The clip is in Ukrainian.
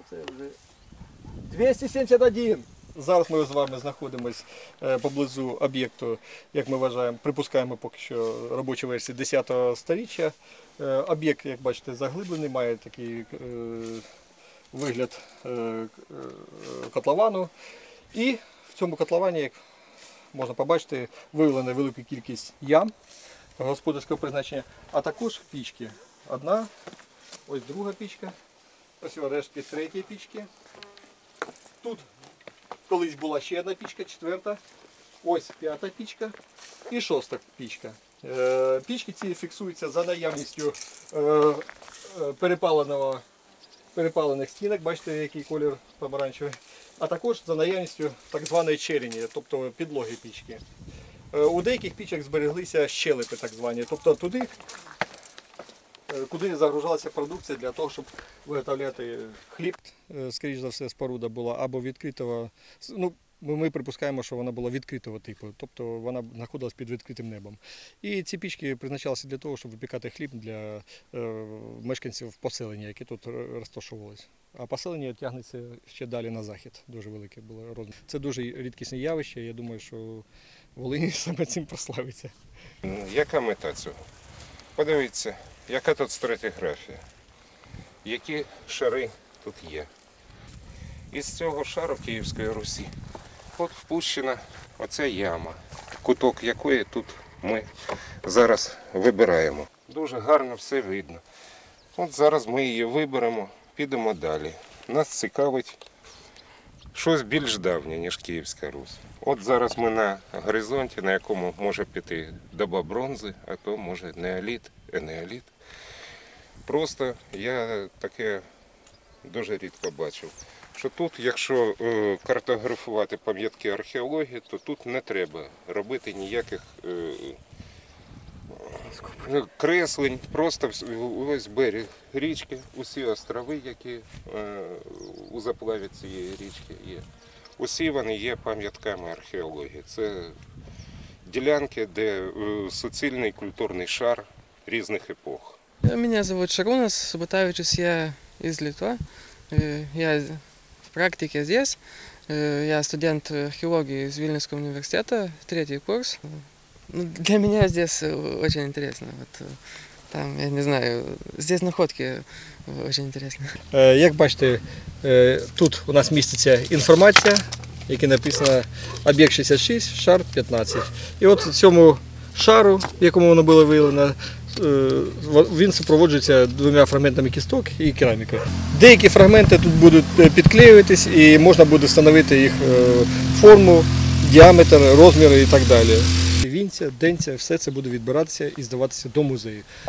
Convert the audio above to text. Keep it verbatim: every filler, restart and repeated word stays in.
Це вже двісті сімдесят один. Зараз ми з вами знаходимося поблизу об'єкту, як ми вважаємо, припускаємо поки що робочу версію десятого сторіччя. Об'єкт, як бачите, заглиблений, має такий е, вигляд е, котловану. І в цьому котловані, як можна побачити, виявлена велика кількість ям господарського призначення, а також пічки. Одна, ось друга пічка, ось рештки третьої пічки. Тут колись була ще одна пічка, четверта, ось п'ята пічка і шоста пічка. Е, пічки ці фіксуються за наявністю е, перепаленого, перепалених стінок, бачите, який колір помаранчевий, а також за наявністю так званої черені, тобто підлоги пічки. Е, у деяких пічок збереглися щелепи, так звані, тобто туди, куди загружалася продукція для того, щоб виготовляти хліб. Скоріше за все, споруда була або відкритого, ну, ми припускаємо, що вона була відкритого типу, тобто вона знаходилась під відкритим небом. І ці пічки призначалися для того, щоб випікати хліб для е, мешканців поселення, які тут розташовувалися. А поселення тягнеться ще далі на захід, дуже велике було розмір. Це дуже рідкісне явище, я думаю, що Волинь саме цим прославиться. Яка мета цього? Подивіться, яка тут стратиграфія, які шари тут є. Із цього шару Київської Русі от впущена оця яма, куток якої тут ми зараз вибираємо. Дуже гарно все видно. От зараз ми її виберемо, підемо далі. Нас цікавить щось більш давнє, ніж Київська Русь. От зараз ми на горизонті, на якому може піти доба бронзи, а то може неоліт, енеоліт. Просто я таке дуже рідко бачив, що тут, якщо картографувати пам'ятки археології, то тут не треба робити ніяких креслень, просто ось берег річки, усі острови, які у заплаві цієї річки є. Усі вони є пам'ятками археології. Це ділянки, де суцільний культурний шар різних епох. Меня зовут Шарунас Субатавичус, я из Литвы. Я в практике здесь. Я студент археологии из Вильнюсского университета, третий курс. Для меня здесь очень интересно. Вот, там, я не знаю, здесь находки очень интересны. Як бачите, тут у нас міститься інформація, яка написана об'єкт шістдесят шість, шар п'ятнадцять. І от цьому шару, в якому воно було виявлено, він супроводжується двома фрагментами кісток і керамікою. Деякі фрагменти тут будуть підклеюватись і можна буде встановити їх форму, діаметр, розміри і так далі. Вінця, денця, все це буде відбиратися і здаватися до музею.